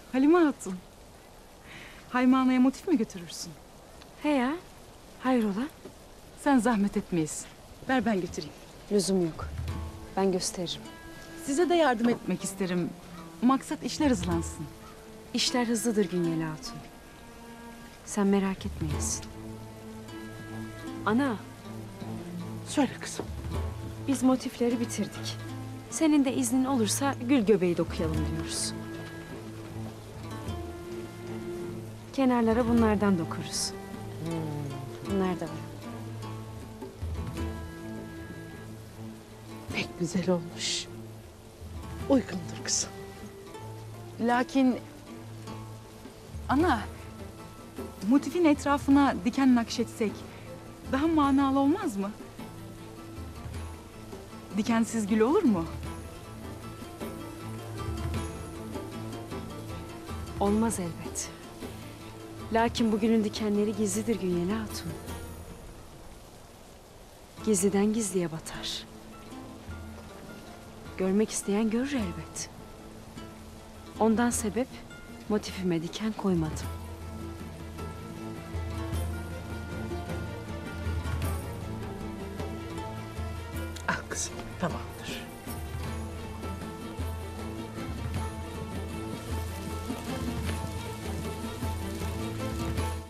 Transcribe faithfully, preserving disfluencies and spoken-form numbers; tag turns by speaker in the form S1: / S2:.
S1: Halime Hatun. Haymana'ya motif mi götürürsün?
S2: He ya, hayrola?
S1: Sen zahmet etmeyesin. Ver ben götüreyim.
S2: Lüzum yok. Ben gösteririm.
S1: Size de yardım etmek isterim. Maksat işler hızlansın.
S2: İşler hızlıdır Günyeli Hatun. Sen merak etmeyesin. Ana,
S3: Söyle kızım.
S2: biz motifleri bitirdik. Senin de iznin olursa gül göbeği dokuyalım diyoruz. Kenarlara bunlardan dokuruz. Bunlar da var.
S3: Pek güzel olmuş. Uygundur kızım.
S1: Lakin... Ana, motifin etrafına diken nakşetsek daha manalı olmaz mı? Dikensiz gül olur mu?
S2: Olmaz elbet. Lakin bugünün dikenleri gizlidir Günyeli Hatun. Gizliden gizliye batar. Görmek isteyen görür elbet. Ondan sebep motifime diken koymadım.
S3: Al kızım, tamamdır.